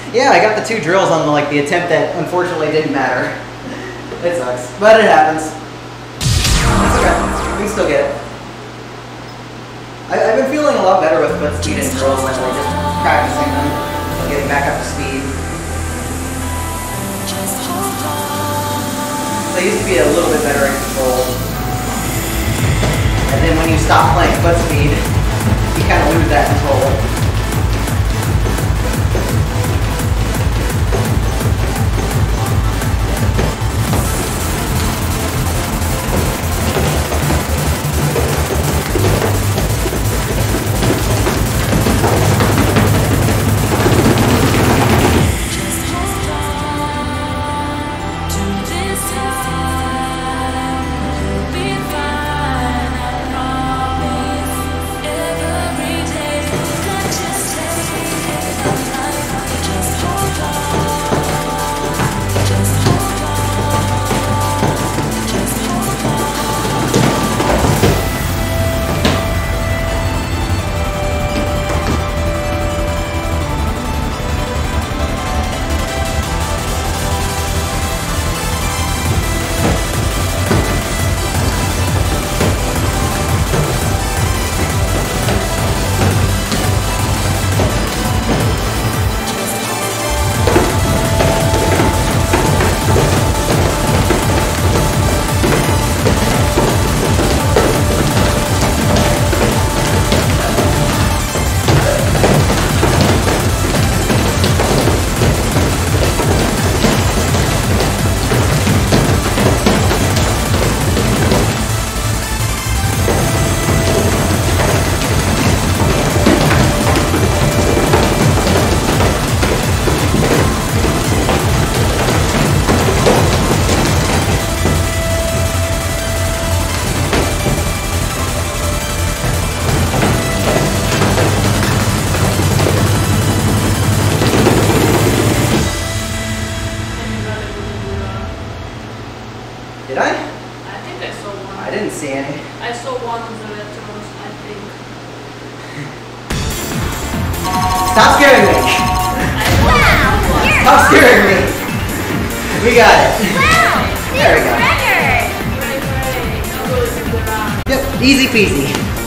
Yeah, I got the 2 drills on like the attempt that unfortunately didn't matter. It sucks, but it happens. It's okay. We can still get it. I've been feeling a lot better with foot speed and drills lately, just practicing them, getting back up to speed. I used to be a little bit better in control. And then when you stop playing foot speed, you kind of lose that control. Did I? I think I saw one. I didn't see any. I saw one of the retros, I think. Stop scaring me! Wow! Stop scaring me! We got it. Wow! There we go. Record! Great. I'll go to the round. Yep, easy peasy.